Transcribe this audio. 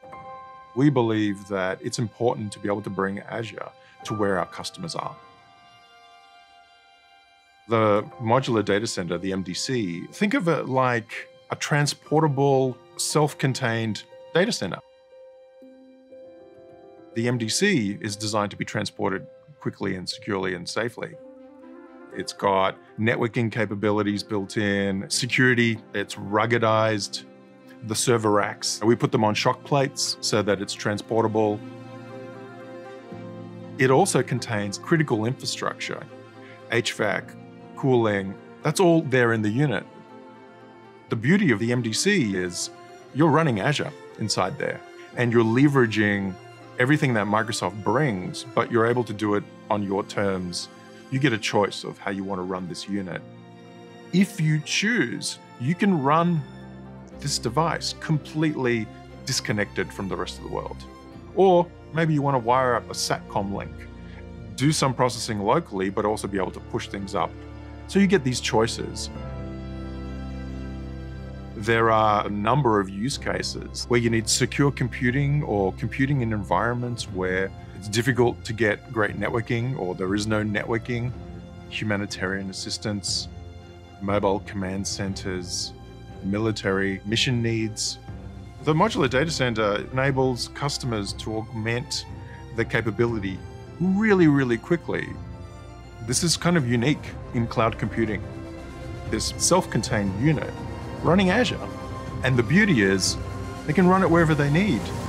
We believe that it's important to be able to bring Azure to where our customers are. The modular data center, the MDC, think of it like a transportable, self-contained data center. The MDC is designed to be transported quickly and securely and safely. It's got networking capabilities built in, security, it's ruggedized. The server racks, we put them on shock plates so that it's transportable. It also contains critical infrastructure, HVAC, cooling, that's all there in the unit. The beauty of the MDC is you're running Azure inside there and you're leveraging everything that Microsoft brings, but you're able to do it on your terms. You get a choice of how you want to run this unit. If you choose, you can run this device completely disconnected from the rest of the world. Or maybe you want to wire up a SATCOM link, do some processing locally, but also be able to push things up. So you get these choices. There are a number of use cases where you need secure computing or computing in environments where it's difficult to get great networking or there is no networking, humanitarian assistance, mobile command centers, military mission needs. The modular data center enables customers to augment their capability really, really quickly. This is kind of unique in cloud computing. This self-contained unit running Azure. And the beauty is they can run it wherever they need.